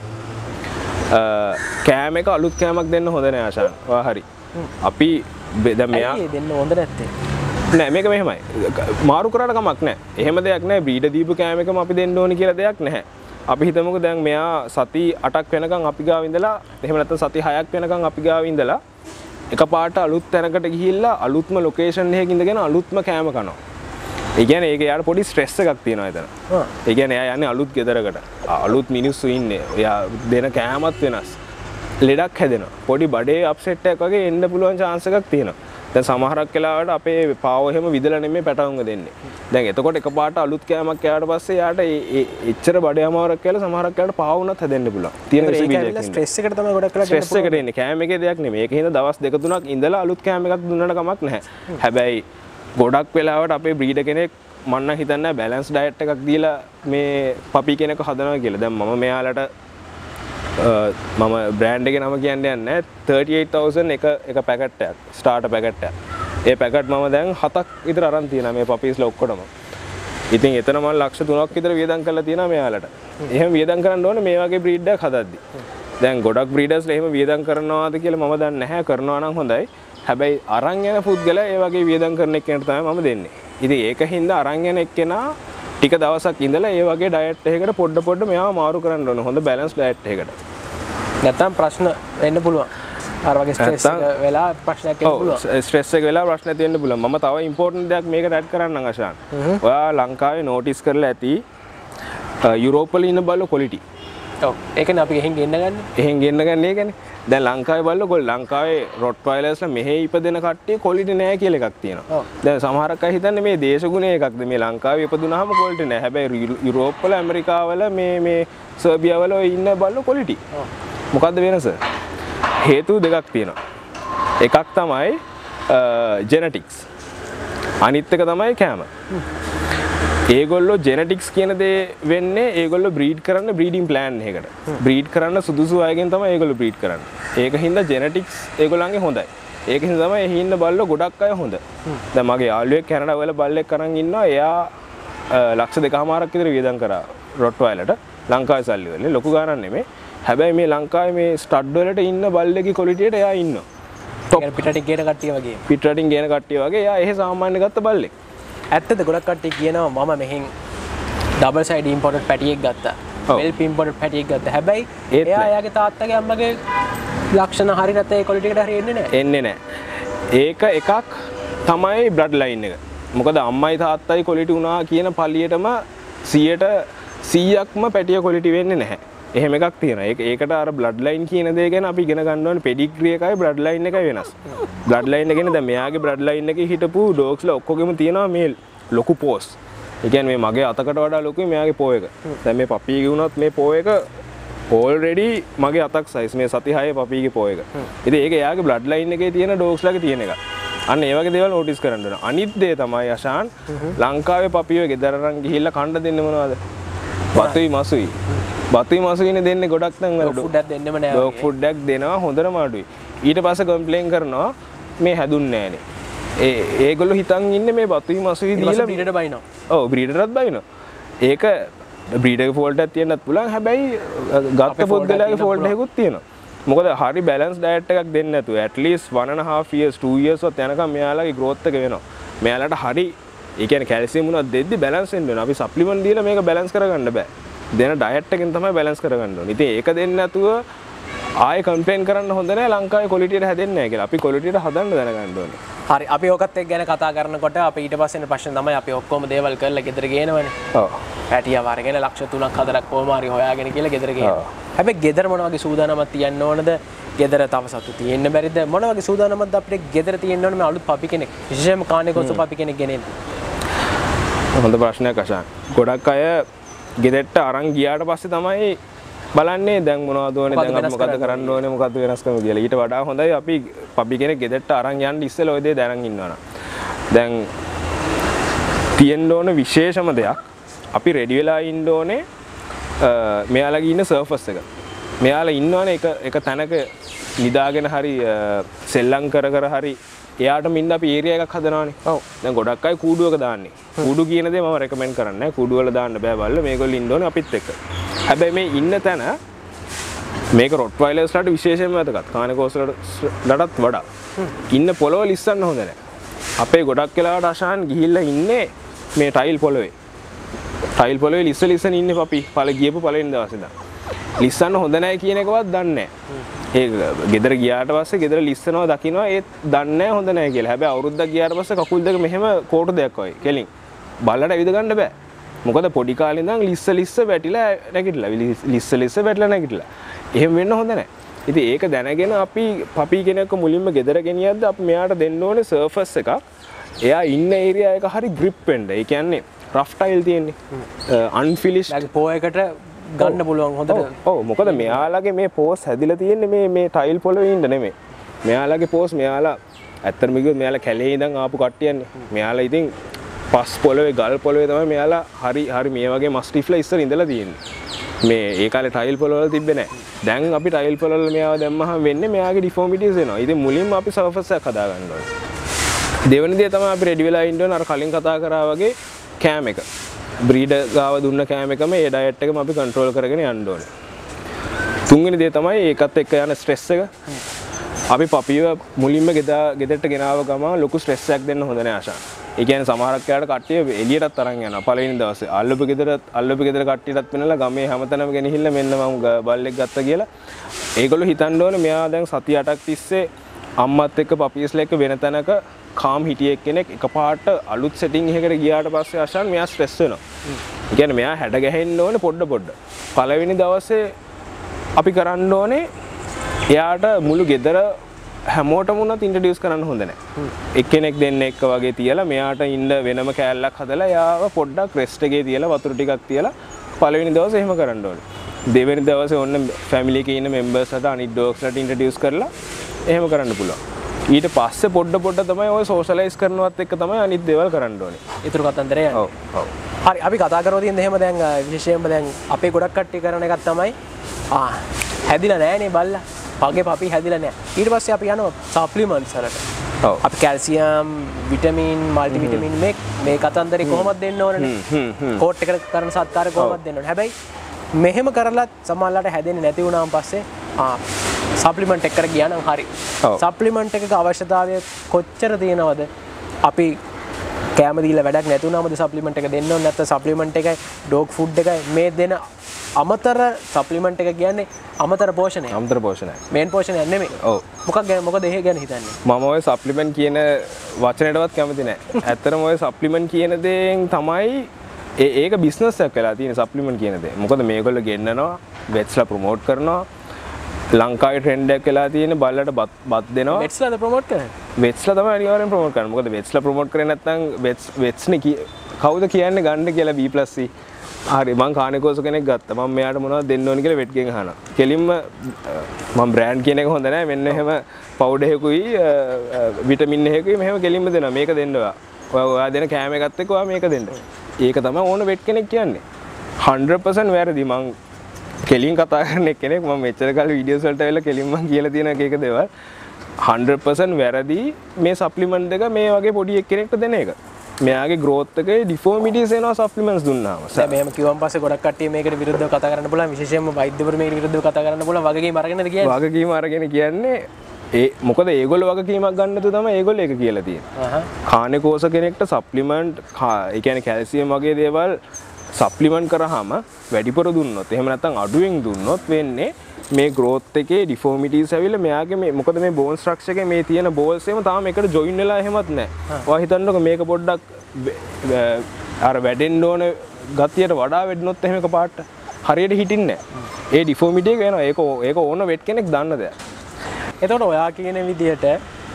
කෑම එක අලුත් කෑමක් දෙන්න හොඳ නෑ ආශාන්. ඔයා හරි. අපි දැන් මෙයා දෙන්න හොඳ නැත්තේ. නෑ මේක මෙහෙමයි. මාරු කරාට කමක් නෑ. එහෙම දෙයක් නෑ. බ්‍රීඩර් දීපු කෑම එකම අපි දෙන්න ඕනි කියලා දෙයක් නැහැ. අපි හිතමුකෝ දැන් මෙයා සති 8ක් වෙනකන් අපි ගාව ඉඳලා එහෙම නැත්නම් සති 6ක් වෙනකන් අපි ගාව ඉඳලා එකපාරට අලුත් තැනකට ගිහිල්ලා අලුත්ම ලොකේෂන් එකක ඉඳගෙන අලුත්ම කෑම කනවා. ඒ කියන්නේ ඒක යාට පොඩි ස්ට්‍රෙස් එකක් තියෙනවා එතන. ඒ කියන්නේ එයා යන්නේ අලුත් ගෙදරකට. අලුත් මිනිස්සු ඉන්නේ. එයා දෙන කෑමත් වෙනස්. ලෙඩක් හැදෙනවා. පොඩි බඩේ අප්සෙට් එකක් වගේ එන්න පුළුවන් chance එකක් තියෙනවා. දැන් සමහරක් වෙලාවට අපේ පාව එහෙම විදලා නෙමෙයි පැටවුන්ග දෙන්නේ. දැන් එතකොට එකපාරට අලුත් කෑමක් කෑවට පස්සේ යාට එච්චර බඩේ අමාරුවක් කියලා සමහරක් වෙලාවට පාව වුණත් හැදෙන්න පුළුවන්. තියෙන විශ්වවිද්‍යාලයක ස්ට්‍රෙස් එකට තමයි ගොඩක් වෙලා ස්ට්‍රෙස් එකට එන්නේ. කෑම එකේ දෙයක් නෙමෙයි. ඒක හින්දා දවස් දෙක තුනක් ඉඳලා අලුත් කෑම එකක් දුන්නට කමක් නැහැ. හැබැයි ගොඩක් වෙලාවට අපේ බ්‍රීඩර් කෙනෙක් මම නම් හිතන්නේ බැලන්ස් ඩයට් එකක් දීලා මේ පපි කෙනෙක් හදනවා කියලා. දැන් මම මෙයාලට මම බ්‍රෑන්ඩ් එකේ නම කියන්නේ නැහැ 38000 එක පැකට් එකක් ස්ටාර්ටර් පැකට් එකක්. ඒ පැකට් මම දැන් 7ක් විතර අරන් තියෙනවා මේ පපීස්ලා ඔක්කොටම. ඉතින් එතන මම ලක්ෂ 3ක් විතර වියදම් කරලා තියෙනවා මෙයාලට. එහෙම වියදම් කරන්න ඕනේ මේ වගේ බ්‍රීඩ් එකක් හදද්දි. දැන් ගොඩක් බ්‍රීඩර්ස්ලා එහෙම වියදම් කරනවාද කියලා මම දන්නේ නැහැ. කරනවා නම් හොඳයි. හැබැයි අරන් යන පුද්ගලයා ඒ වගේ වියදම් කරන එක්කෙනාට තමයි මම දෙන්නේ. ඉතින් ඒක හින්දා අරන් යන එක්කෙනා ටික දවසක් ඉඳලා ඒ වගේ ඩයට් එකකට පොඩ මෙයාව මාරු කරන්න ඕන. හොඳ බැලන්ස් ඩයට් එකකට. නැත්තම් ප්‍රශ්න එන්න පුළුවන්. අර වගේ ස්ට්‍රෙස් එක වෙලා ප්‍රශ්නයක් එන්න පුළුවන්. ස්ට්‍රෙස් එක වෙලා ප්‍රශ්න තියෙන්න පුළුවන්. මම තව ඉම්පෝටන්ට් දෙයක් මේකට ඇඩ් කරන්නම් අශාන්. ඔයා ලංකාවේ නෝටිස් කරලා ඇති යුරෝප් වල ඉන්න බල්ලෝ ක්වොලිටි. ඔව්. ඒකනේ අපි එහෙන් ගෙන්න ගන්න. එහෙන් ගෙන්න ගන්න ඒකනේ. දැන් ලංකාවේ බල්ලෝ ලංකාවේ රොට්වයිලර්ස්ලා මෙහෙ ඉපදෙන කට්ටිය ක්වොලිටි නෑ කියලා එකක් තියෙනවා. දැන් සමහරක් අය හිතන්නේ මේ දේශගුණය එකක්ද මේ ලංකාවේ ඉපදුනහම ක්වොලිටි නෑ. හැබැයි යුරෝප් වල ඇමරිකාව වල මේ සර්බියා වල ඔය ඉන්න බල්ලෝ ක්වොලිටි. මොකද්ද වෙනස? හේතු දෙකක් තියෙනවා. එකක් තමයි ජෙනටික්ස්. අනිත් එක තමයි කෑම. ඒගොල්ලෝ ජෙනටික්ස් කියන දේ වෙන්නේ ඒගොල්ලෝ බ්‍රීඩ් කරන්න බ්‍රීඩින් ප්ලෑන් එකකට. බ්‍රීඩ් කරන්න සුදුසු අයගෙන් තමයි ඒගොල්ලෝ බ්‍රීඩ් කරන්නේ. ඒක හින්දා ජෙනටික්ස් ඒගොල්ලන්ගේ හොඳයි. ඒක හින්දා තමයි එහි ඉන්න බල්ලෝ ගොඩක් අය හොඳ. දැන් මගේ යාළුවෙක් කැනඩා වල බල්ලෙක් අරන් ඉන්නවා. එයා ලක්ෂ 2.5ක් විතර වියදම් කරා රොට්වයිලර්ට ලංකාවේ සල්ලි වලින්. ලොකු ගාණක් නෙමෙයි. හැබැයි මේ ලංකාවේ මේ ස්ටඩ් වලට ඉන්න බල්ලෙක්ගේ ක්වොලිටියට එයා ඉන්නවා. පිටරටින් ගේන කට්ටිය වගේ. පිටරටින් ගේන කට්ටිය වගේ එයා එහෙ සාමාන්‍ය ගත්ත බල්ලෙක්. ඇත්තද ගොඩක් කට්ටිය කියනවා මම මෙහෙන් ඩබල් සයිඩ් ඉම්පෝර්ටඩ් පැටියෙක් ගත්තා. වෙල්ප් ඉම්පෝර්ටඩ් පැටියෙක් ගත්තා. හැබැයි එයා එයාගේ තාත්තගේ අම්මගේ ලක්ෂණ හරි නැත්නම් ඒ ක්වොලිටි එකට හරි එන්නේ නැහැ. එන්නේ නැහැ. ඒක එකක් තමයි බ්ලඩ් ලයින් එක. මොකද අම්මයි තාත්තයි ක්වොලිටි වුණා කියන පළියටම 100%ක්ම පැටිය ක්වොලිටි වෙන්නේ නැහැ. එහෙම එකක් තියෙනවා. ඒකට අර බ්ලඩ් ලයින් කියන දේ ගැන අපි ඉගෙන ගන්න ඕනේ. පෙඩිග්‍රී එකයි බ්ලඩ් ලයින් එකයි වෙනස්. බ්ලඩ් ලයින් එක කියන්නේ දැන් මෙයාගේ බ්ලඩ් ලයින් එකේ හිටපු ඩොග්ස්ලා ඔක්කොගෙම තියෙනවා මේ ලොකු පෝස්. ඒ කියන්නේ මේ මගේ අතකට වඩා ලොකුයි මෙයාගේ පෝ එක. දැන් මේ පපීගේ වුණත් මේ පෝ එක ඕල්රෙඩි මගේ අතක් සයිස් මේ සති 6 පපීගේ පෝ එක. ඉතින් ඒක එයාගේ බ්ලඩ් ලයින් එකේ තියෙන ඩොග්ස්ලාගේ තියෙන එක. අන්න ඒ වගේ දේවල් නෝටිස් කරන්න ඕන. අනිත් දේ තමයි අශාන් ලංකාවේ පපියෝ ගෙදර අරන් ගිහිල්ලා කන්න දෙන්නේ මොනවද? බතුයි මසුයි. බතුයි මසුයිනේ දෙන්නේ ගොඩක් නම් ඩොග් ෆුඩ් එකක් දෙන්නෙම නෑ. ඩොග් ෆුඩ් එකක් දෙනවා හොඳටම අඩුයි. ඊට පස්සේ කම්ප්ලේන් කරනවා මේ හැදුන්නේ නෑනේ. ඒගොල්ලෝ හිතන් ඉන්නේ මේ බතුයි මසුයි දීලා බ්‍රීඩර්ට බයිනවා. ඔව් බ්‍රීඩර්ටත් බයිනවා. ඒක බ්‍රීඩර්ගේ ෆෝල්ට් එකක් තියෙන්නත් පුළුවන්. හැබැයි ගත්ත පුද්ගලයාගේ ෆෝල්ට් එකකුත් තියෙනවා. මොකද හරි බැලන්ස් ඩයට් එකක් දෙන්නේ නැතුව at least 1.5 years 2 years වත් යනකම් මෙයාලගේ growth එක වෙනවා. මෙයාලට හරි ඒ කියන්නේ කැල්සියම් උනත් දෙද්දි බැලන්ස් වෙන්න වෙනවා. අපි සප්ලිමන්ට් දීලා මේක බැලන්ස් කරගන්න බෑ. දෙන ඩයට් එකෙන් තමයි බැලන්ස් කරගන්න ඕනේ. ඉතින් ඒක දෙන්නේ නැතුව ආයෙ කම්ප්ලේන් කරන්න හොඳ නැහැ ලංකාවේ ක්වොලිටියට හැදෙන්නේ නැහැ කියලා. අපි ක්වොලිටියට හදන්න දැනගන්න ඕනේ. හරි අපි ඔකත් එක්ක ගැන කතා කරනකොට අපි ඊට පස්සේ එන ප්‍රශ්න තමයි අපි ඔක්කොම දේවල් කරලා ගෙදර ගේනවනේ. ඔව්. පැටියව අරගෙන ලක්ෂ 3ක් 4ක් කොහොම හරි හොයාගෙන කියලා ගෙදර ගේනවා. හැබැයි ගෙදර මොන වගේ සූදානමක් තියන්න ඕනද? ගෙදර තව සතු තියෙන්න බැරිද? මොන වගේ සූදානමක්ද අපිට ගෙදර තියෙන්න ඕනේ මේ අලුත් පපි කෙනෙක්. විශේෂයෙන්ම කානේ කොසු පපි කෙනෙක් ගෙනෙන්න. හොඳ ප්‍රශ්නයක් අශාන්. ගොඩක් අය ගෙදරට අරන් ගියාට පස්සේ තමයි බලන්නේ දැන් මොනවද ඕනේ දැන් අපි මොකද කරන්න ඕනේ මොකද්ද වෙනස්කම කියලා. ඊට වඩා හොඳයි අපි පපි කෙනෙක් ගෙදරට අරන් යන්න ඉස්සෙල්ලා ඔය දේ දැනන් ඉන්නවනම්. දැන් තියෙන්න ඕන විශේෂම දෙයක් අපි රෙඩි වෙලා ඉන්න ඕනේ මෙයාලගේ ඉන්න සර්ෆස් එක. මෙයාලා ඉන්නවනේ එක තැනක නිදාගෙන හරි සෙල්ලම් කර හරි එයාට මින්න අපි ඒරියා එකක් හදනවානේ. ඔව්. දැන් ගොඩක් අය කූඩුවක දාන්නේ. කූඩු කියන දේ මම රෙකමෙන්ඩ් කරන්නේ නැහැ. කූඩු වල දාන්න බෑ බල්ල. මේගොල්ලෝ ඉන්න ඕනේ අපිත් එක්ක. හැබැයි මේ ඉන්න තැන මේක රොට්වයිලර්ස්ලාට විශේෂයෙන්ම වැදගත්. කානේ කෝස්ලටත් වඩා. ඉන්න පොළව ලිස්සන්න හොඳ නැහැ. අපේ ගොඩක් වෙලාවට අශාන් ගිහිල්ලා ඉන්නේ මේ ටයිල් පොළවේ. ටයිල් පොළවේ ලිස්සන ඉන්නේ පපි. ගියපු පළවෙනි දවසේ ඉඳන්. ලිස්සන්න හොඳ නැහැ කියන එකවත් දන්නේ නැහැ. ඒ ගෙදර ගියාට පස්සේ ගෙදර ලිස්සනවා දකින්නවා ඒත් දන්නේ නැහැ හොඳ නැහැ කියලා. හැබැයි අවුරුද්දක් ගියාට පස්සේ කකුල් දෙක මෙහෙම කෝටු දෙයක් වගේ කෙලින්. බල්ලට ඇවිද ගන්න බෑ. මොකද පොඩි කාලේ ඉඳන් ලිස්ස වැටිලා නැගිටලා. ලිස්ස වැටිලා නැගිටලා. එහෙම වෙන්න හොඳ නැහැ. ඉතින් ඒක දැනගෙන අපි පපි කෙනෙක්ව මුලින්ම ගෙදර ගෙනියද්ද අපි මෙයාට දෙන්න ඕනේ සර්ෆස් එකක්. එයා ඉන්න ඒරියා එක හරි ග්‍රිප් වෙන්න. ඒ කියන්නේ රෆ් ටයිල් තියෙන්නේ. අන්ෆිනිෂ්ඩ් පෝ එකට ගන්න පුළුවන් හොඳට. ඔව් මොකද මෙයාලගේ මේ පෝස් හැදිලා තියෙන්නේ මේ ටයිල් පොළවේ ඉන්න නෙමෙයි. මෙයාලගේ පෝස් මෙයාලා ඇත්තටම කිව්වොත් මෙයාලා කැලේ ඉඳන් ආපු කට්ටියන්නේ. මෙයාලා ඉතින් පස් පොළවේ ගල් පොළවේ තමයි මෙයාලා හරි මේ වගේ මස්ටිෆ්ලා ඉස්සර ඉඳලා තියෙන්නේ. මේ ඒ කාලේ ටයිල් පොළවල තිබ්බේ නැහැ. දැන් අපි ටයිල් පොළවල මෙයාව දැම්මහම වෙන්නේ මෙයාගේ ඩිෆෝමිටිස් එනවා. ඉතින් මුලින්ම අපි සර්ෆස් එකක් හදා ගන්න ඕනේ. දෙවෙනි දේ තමයි අපි රෙඩි වෙලා ඉන්න ඕනේ අර කලින් කතා කරා වගේ කෑම එක. බ්‍රීඩර් ගාව දුන්න කෑම එකම ඒ ඩයට් එකම අපි කන්ට්‍රෝල් කරගෙන යන්න ඕනේ. තුන්වෙනි දේ තමයි ඒකත් එක්ක යන ස්ට්‍රෙස් එක. අපි පපිව මුලින්ම ගෙදරට ගෙනාව ගමන් ලොකු ස්ට්‍රෙස් එකක් දෙන්න හොඳ නැහැ ආශා. ඒ කියන්නේ සමහරක් යාට කට්ටිය එළියටත් තරන් යනවා. පළවෙනි දවසේ අල්ලපු ගෙදර කට්ටියටත් වෙනලා ගමේ හැමතැනම ගෙනහිල්ලා මෙන්න මම බල්ලෙක් ගත්තා කියලා. ඒගොල්ලෝ හිතන්න ඕනේ මෙයා දැන් සති 8ක් තිස්සේ අම්මත් එක්ක පපියස්ලා එක්ක වෙන තැනක කාම් හිටියෙක් කෙනෙක් එකපාරට අලුත් සෙටින් එකකට ගියාට පස්සේ අශාන් මෙයා ස්ට්‍රෙස් වෙනවා. ඒ කියන්නේ මෙයා හැඩ ගැහෙන්න ඕනේ පොඩ. පළවෙනි දවසේ අපි කරන්න ඕනේ එයාට මුළු ගෙදර හැමෝටම උනත් ඉන්ට්‍රොඩියුස් කරන්න හොඳ නැහැ. එක්කෙනෙක් දෙන්න එක්ක වගේ තියලා මෙයාට ඉන්න වෙනම කෑල්ලක් හදලා එයාව පොඩ්ඩක් රෙස්ට් එකේ තියලා වතුර ටිකක් තියලා පළවෙනි දවසේ එහෙම කරන්න ඕනේ. දෙවෙනි දවසේ ඔන්න ෆැමිලි එකේ ඉන්න මෙම්බර්ස්ලට අනිත් ඩොග්ස්ලට ඉන්ට්‍රොඩියුස් කරලා එහෙම කරන්න පුළුවන්. ඊට පස්සේ පොඩ තමයි ඔය සෝෂලයිස් කරනවත් එක්ක තමයි අනිත් දේවල් කරන්න ඕනේ. ඊටු කතන්දරය යන්නේ. ඔව්. හරි අපි කතා කරලා තියෙන එහෙම දැන් විශේෂයෙන්ම දැන් අපේ ගොඩක් කට්ටිය කරන එකක් තමයි හැදිලා නැහනේ බල්ලා. පගේ පපි හැදිලා නැහැ. ඊට පස්සේ අපි යනවා සප්ලිමන්ට්ස් වලට. ඔව්. අපි කැල්සියම්, විටමින්, මල්ටි විටමින් මේ කතන්දරේ කොහොමද දෙන්න ඕනනේ. කෝට් එකට කරන සත්කාර කොහොමද දෙන්න ඕනේ. හැබැයි මෙහෙම කරලත් සමහරලාට හැදෙන්නේ නැති වුණාන් පස්සේ සප්ලිමන්ට් එකකට ගියා නම් හරි. සප්ලිමන්ට් එකක අවශ්‍යතාවය කොච්චර තියෙනවද? අපි කැම දීලා වැඩක් නැති වුණාමද සප්ලිමන්ට් එක දෙන්න ඕනේ නැත්නම් සප්ලිමන්ට් එකයි ඩොග් ෆුඩ් එකයි මේ දෙන අමතර සප්ලිමන්ට් එක කියන්නේ අමතර පෝෂණය. අමතර පෝෂණය. මේන් පෝෂණයක් නෙමෙයි. ඔව්. මොකද එහෙ ගැන හිතන්නේ? මම ඔය සප්ලිමන්ට් කියන වචනයටවත් කැමති නැහැ. ඇත්තටම ඔය සප්ලිමන්ට් කියන දේෙන් තමයි ඒක බිස්නස් එකක් වෙලා තියෙන සප්ලිමන්ට් කියන දේ. මොකද මේගොල්ලෝ ගෙන්නනවා, වෙට්ස්ලා ප්‍රොමෝට් කරනවා. ලංකාවේ ට්‍රෙන්ඩ් එකක් වෙලා තියෙන බල්ලට බත් දෙනවා. වෙට්ස්ලාද ප්‍රොමෝට් කරන්නේ? වෙට්ස්ලා තමයි අනිවාර්යෙන් ප්‍රොමෝට් කරන්නේ. මොකද වෙට්ස්ලා ප්‍රොමෝට් කරේ නැත්නම් වෙට්ස්නේ කවුද කියන්නේ ගන්න කියලා B+C. හරි මං කානිකෝස කෙනෙක් ගත්තා. මම මෙයාට මොනවද දෙන්න ඕන කියලා වෙට්ගෙන් අහනවා. කෙලින්ම මම බ්‍රෑන්ඩ් කියන එක හොඳ නැහැ. මෙන්න එහෙම පවුඩර් එකකුයි විටමින් එකකුයි මෙහෙම කෙලින්ම දෙනවා. මේක දෙන්න ඔයා දෙන කෑම එකත් එක්ක ඔයා මේක දෙන්න. ඒක තමයි ඕන වෙට් කෙනෙක් කියන්නේ. 100% වැරදි. මං කෙලින් කතා කරන කෙනෙක් මම මෙච්චර කාලෙ වීඩියෝස් වලට ඇවිල්ලා කෙලින් මං කියලා තියෙන එක දේවල් 100% වැරදි. මේ සප්ලිමන්ට් එක මේ වගේ පොඩි එක්කෙනෙක්ට දෙන එක. මෙයාගේ growth එකේ deformities එනවා supplements දුන්නාම. දැන් මෙහෙම කිව්වන් පස්සේ ගොඩක් කට්ටිය මේකට විරුද්ධව කතා කරන්න පුළුවන්. විශේෂයෙන්ම වෛද්‍යවරු මේකට විරුද්ධව කතා කරන්න පුළුවන්. වගකීම අරගෙනද කියන්නේ? වගකීම අරගෙන කියන්නේ මොකද ඒගොල්ලෝ වගකීමක් ගන්නතු තමයි ඒගොල්ලෝ ඒක කියලා තියෙන්නේ. කානිකෝස කෙනෙක්ට සප්ලිමන්ට් ඒ කියන්නේ කැල්සියම් වගේ දේවල් සප්ලිමන්ට් කරාම වැඩිපුර දුන්නොත් එහෙම නැත්නම් අඩුවෙන් දුන්නොත් වෙන්නේ මේ growth එකේ deformities ඇවිල්ලා මෙයාගේ මේ මොකද මේ bone structure එකේ මේ තියෙන balls එකම තාම එකට join වෙලා එහෙමත් නැහැ. ඔයා හිතන්නකෝ මේක පොඩ්ඩක් අර වැඩෙන්න ඕන ගතියට වඩා වැඩනොත් එහෙම එකපාරට හරියට හිටින්නේ නැහැ. ඒ deformity එක එනවා. ඒක ඕන වෙට් කෙනෙක් දන්න දෙයක්. එතකොට ඔයා කියන විදිහට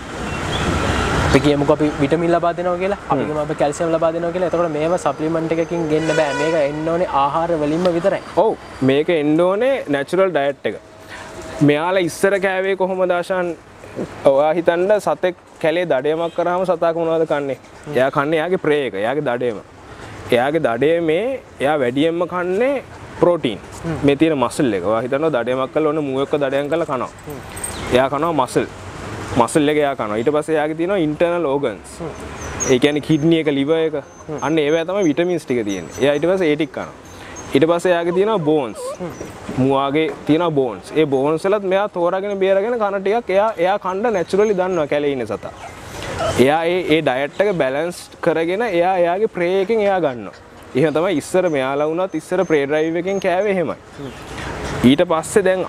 අපි කියමුකෝ අපි විටමින් ලබා දෙනවා කියලා. අපි කියමු අපි කැල්සියම් ලබා දෙනවා කියලා. එතකොට මේව සප්ලිමන්ට් එකකින් ගෙන්න බෑ. මේක එන්න ඕනේ ආහාර වලින්ම විතරයි. ඔව්. මේක එන්න ඕනේ නැචරල් ඩයට් එක. මෙයාලා ඉස්සර කෑවේ කොහොමද ආශාන්? ඔයා හිතන්න සතෙක් කැලේ දඩයමක් කරාම සතා මොනවද කන්නේ? එයා කන්නේ එයාගේ ප්‍රේ එක. එයාගේ දඩයම. එයාගේ දඩයමේ එයා වැඩියෙන්ම කන්නේ ප්‍රෝටීන්. මේ තියෙන මසල් එක. ඔයා හිතනවා දඩයමක් කරලා ඔන්න මූ එක්ක දඩයම් කරලා කනවා. එයා කනවා මසල් එක එයා කනවා. ඊට පස්සේ එයාගේ තියෙනවා ඉන්ටර්නල් ඕගන්ස්. ඒ කියන්නේ කිඩ්නි එක, liver එක. අන්න ඒවා තමයි විටමින්ස් ටික තියෙන්නේ. එයා ඊට පස්සේ ඒ ටික කනවා. ඊට පස්සේ එයාගේ තියෙනවා බෝන්ස්. මුවාගේ තියෙනවා බෝන්ස්. ඒ බෝන්ස් වලත් මෙයා තෝරාගෙන බේරගෙන කන ටිකක් එයා කන්න නැචරලි දන්නවා කැලේ ඉන්න සතා. එයා ඒ ඩයට් එක බැලන්ස් කරගෙන එයාගේ ප්‍රේ එකෙන් එයා ගන්නවා. එහෙම තමයි ඉස්සර මෙයාලා වුණත් ඉස්සර ප්‍රේ ඩ්‍රයිව් එකෙන් කෑවේ එහෙමයි. ඊට පස්සේ දැන්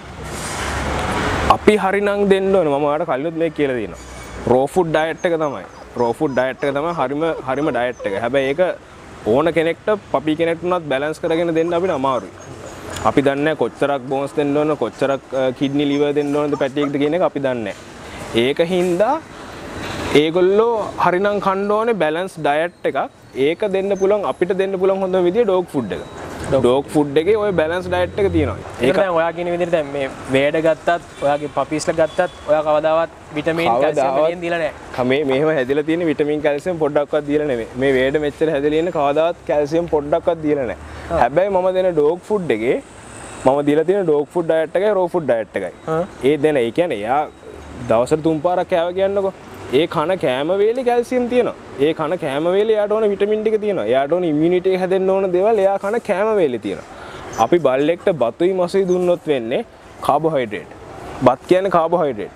අපි හරිනම් දෙන්න ඕනේ. මම ඔයාලට කලිනුත් මේක කියලා තියෙනවා. රෝ ෆුඩ් ඩයට් එක තමයි. රෝ ෆුඩ් ඩයට් එක තමයි හරිම ඩයට් එක. හැබැයි ඒක ඕන කෙනෙක්ට පපි කෙනෙක්ට උනත් බැලන්ස් කරගෙන දෙන්න අපිට අමාරුයි. අපි දන්නේ නැහැ කොච්චරක් බෝන්ස් දෙන්න ඕන, කොච්චරක් කිඩ්නි liver දෙන්න ඕනද පැටියෙක්ද කියන එක අපි දන්නේ නැහැ. ඒක හින්දා ඒගොල්ලෝ හරිනම් කන්න ඕනේ බැලන්ස් ඩයට් එකක්. ඒක දෙන්න පුළුවන් අපිට දෙන්න පුළුවන් හොඳම විදිය ඩොග් ෆුඩ් එක. ඩොග් ෆුඩ් එකේ ওই බැලන්ස් ඩයට් එක තියෙනවා. ඒක දැන් ඔයා කියන විදිහට දැන් මේ වේඩ ගත්තත්, ඔයාගේ පපීස්ලා ගත්තත් ඔයා කවදාවත් විටමින් කැල්සියම් වලින් දීලා නැහැ. මෙහෙම හැදිලා තියෙන විටමින් කැල්සියම් පොඩ්ඩක්වත් දීලා නෙමෙයි. මේ වේඩ මෙච්චර හැදිලා ඉන්න කවදාවත් කැල්සියම් පොඩ්ඩක්වත් දීලා නැහැ. හැබැයි මම දෙන ඩොග් ෆුඩ් එකේ මම දීලා තියෙන ඩොග් ෆුඩ් ඩයට් එකයි රෝ ෆුඩ් ඩයට් එකයි. ඒ දෙන ඒ කියන්නේ එයා දවසට 3 පාරක් කෑව කියන්නකෝ. ඒ කන කෑම වේලේ කැල්සියම් තියෙනවා. ඒ කන කෑම වේලේ එයාට ඕන විටමින් ටික තියෙනවා. එයාට ඕන ඉමුනිටි එක හැදෙන්න ඕන දේවල් එයා කන කෑම වේලේ තියෙනවා. අපි බල්ලෙක්ට බතුයි මසුයි දුන්නොත් වෙන්නේ කාබෝහයිඩ්‍රේට්. බත් කියන්නේ කාබෝහයිඩ්‍රේට්.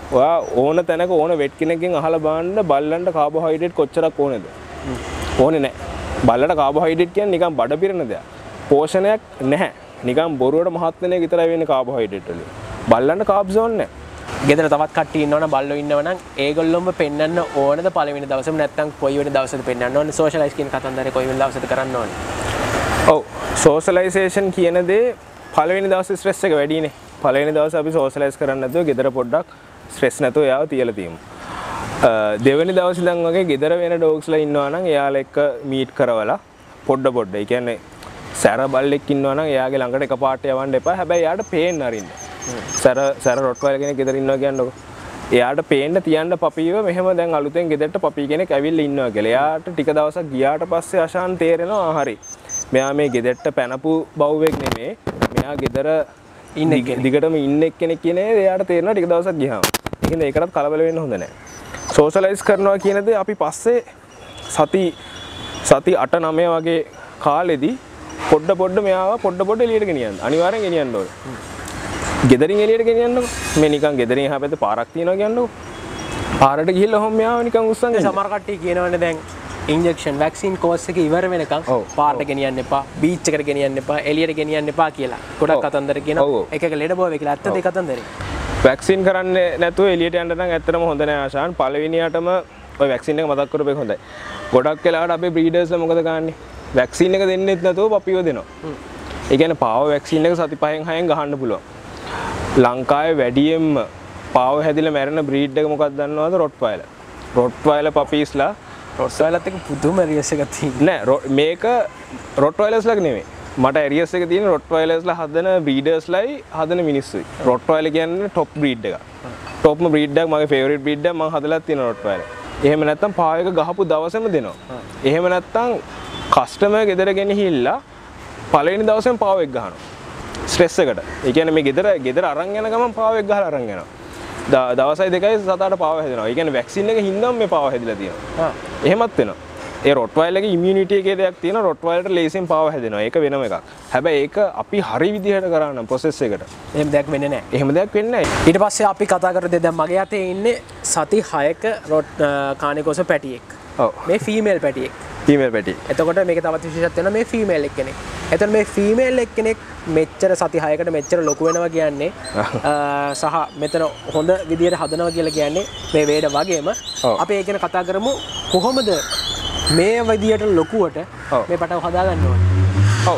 ඔයා ඕන තැනක ඕන වෙට් කෙනකින් අහලා බලන්න බල්ලන්ට කාබෝහයිඩ්‍රේට් කොච්චරක් ඕනේද? ඕනේ නැහැ. බල්ලට කාබෝහයිඩ්‍රේට් කියන්නේ නිකන් බඩ පිරෙන දෙයක්. පෝෂණයක් නැහැ. නිකන් බොරුවට මහත් වෙන එක විතරයි වෙන්නේ කාබෝහයිඩ්‍රේට් වලින්. බල්ලන්ට කාබ්ස් ඕනේ නැහැ. ගෙදර තවත් කට්ටිය ඉන්නවනම් බල්ලෝ ඉන්නවනම් ඒගොල්ලොම පෙන්වන්න ඕනද පළවෙනි දවසේම නැත්නම් කොයි වෙනි දවසේද පෙන්වන්න ඕනේ? සෝෂලයිස් කියන කතන්දරේ කොයි වෙනි දවසේද කරන්න ඕනේ? ඔව් සෝෂලයිසේෂන් කියන දේ පළවෙනි දවසේ ස්ට්‍රෙස් එක වැඩිනේ. පළවෙනි දවසේ අපි සෝෂලයිස් කරන්න නැතුව ගෙදර පොඩ්ඩක් ස්ට්‍රෙස් නැතුව යාව තියලා තියමු. දෙවෙනි දවසේ ඉඳන් වගේ ගෙදර වෙන ඩොග්ස්ලා ඉන්නවා නම් එයාලා එක්ක මීට් කරවලා පොඩ. ඒ කියන්නේ සැර බල්ලෙක් ඉන්නවා නම් එයාගේ ළඟට එකපාරට යවන්න එපා. හැබැයි එයාට පේන්න අරින්න. සැර රොට්වයිලර් කෙනෙක් ගෙදර ඉන්නවා කියන්නකො. එයාට පේන්න තියන්න පපීව මෙහෙම දැන් අලුතෙන් ගෙදරට පපී කෙනෙක් ඇවිල්ලා ඉන්නවා කියලා. එයාට ටික දවසක් ගියාට පස්සේ අශාන් තේරෙනවා හරි. මෙයා මේ ගෙදරට පැනපු බවුවෙක් නෙමෙයි. මෙයා ගෙදර දිගටම ඉන්න කෙනෙක් කියන එයාට තේරෙනවා ටික දවසක් ගියාම. ඒකෙන්ද ඒකටත් කලබල වෙන්න හොඳ නැහැ. සෝෂලයිස් කරනවා කියන දේ අපි පස්සේ සති 8-9 වගේ කාලෙදී පොඩ මෙයාව පොඩ එළියට ගෙනියන්න. අනිවාර්යෙන් ගෙනියන්න ඕනේ. ගෙදරින් එළියට ගෙනියන්නකො. මේ නිකන් ගෙදරින් එහා පැත්තේ පාරක් තියෙනවා කියන්නකො. පාරට ගිහිල්ලා ඔහොම මෙයාව නිකන් උස්සන් යන්න. සමහර කට්ටිය කියනවනේ දැන් ඉන්ජෙක්ෂන් වැක්සින් කෝස් එක ඉවර වෙනකන් පාරට ගෙනියන්න එපා, බීච් එකට ගෙනියන්න එපා, එළියට ගෙනියන්න එපා කියලා. ගොඩක් කතන්දර කියනවා. එක ලෙඩ බෝවේ කියලා. ඇත්තද ඒ කතන්දරේ? වැක්සින් කරන්නේ නැතුව එළියට යන්න නම් ඇත්තටම හොඳ නෑ ආශාන්. පළවෙනියටම ඔය වැක්සින් එක මතක් කරපු එක හොඳයි. ගොඩක් වෙලාවට අපේ බ්‍රීඩර්ස්ලා මොකද කරන්නේ? වැක්සින් එක දෙන්නෙත් නැතුව පපිව දෙනවා. ඒ කියන්නේ පාව වැක්සින් එක සති 5-6න් ගහන්න පුළුවන්. ලංකාවේ වැඩියෙන්ම පාව හැදිලා මැරෙන බ්‍රීඩ් එක මොකක්ද දන්නවද? රොට්වයිලර්. රොට්වයිලර් පපීස්ලා රොට්වයිලර්ත් එක පුදුම එරියස් එකක් තියෙනවා. නෑ මේක රොට්වයිලර්ස්ලා නෙමෙයි. මට එරියස් එක තියෙන රොට්වයිලර්ස්ලා හදන බ්‍රීඩර්ස්ලායි හදන මිනිස්සුයි. රොට්වයිලර් කියන්නේ টොප් බ්‍රීඩ් එකක්. টොප්ම බ්‍රීඩ් එකක් මගේ ෆේවරිට් බ්‍රීඩ් එක මම හදලා තියෙන රොට්වයිලර්. එහෙම නැත්තම් පාව එක ගහපු දවසේම දෙනවා. එහෙම නැත්තම් කස්ටමර් ගෙදර ගෙනහිල්ලා පළවෙනි දවසේම පාව එක ගහනවා. ස්ට්‍රෙස් එකට. ඒ කියන්නේ මේ ගෙදර අරන් යන ගමන් පාව එක ගහලා අරන් යනවා. දවසයි දෙකයි සතාට පාව හැදෙනවා. ඒ කියන්නේ වැක්සින් එක හින්දාම මේ පාව හැදිලා තියෙනවා. එහෙමත් වෙනවා. ඒ රොට්වයිලර්ගේ ඉමුනිටි එකේ දෙයක් තියෙනවා. රොට්වයිලර්ට ලේසියෙන් පාව හැදෙනවා. ඒක වෙනම එකක්. හැබැයි ඒක අපි හරි විදිහට කරා නම් ප්‍රොසෙස් එකට. එහෙම දෙයක් වෙන්නේ නැහැ. එහෙම දෙයක් වෙන්නේ නැහැ. ඊට පස්සේ අපි කතා කරද්දී දැන් මගේ අතේ ඉන්නේ සති 6ක කානිකෝස පැටියෙක්. ඔව්. මේ ෆීමේල් පැටියෙක්. ෆීමේල් පැටි. එතකොට මේක තවත් විශේෂයක් වෙනවා මේ ෆීමේල් එක්කෙනෙක්. එතකොට මේ ෆීමේල් එක්කෙනෙක් මෙච්චර සති 6කට මෙච්චර ලොකු වෙනවා කියන්නේ සහ මෙතන හොඳ විදියට හදනවා කියලා කියන්නේ මේ වේඩ වගේම අපි ඒක ගැන කතා කරමු කොහොමද මේ විදියට ලොකුවට මේ පටව හදාගන්න ඕනේ.